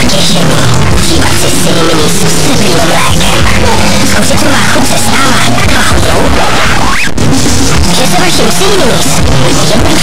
potěšení. Užívat si syny mini s slibným mlékem. Kouřicová chuť se stává tak lachodnou, že se vašim syny mini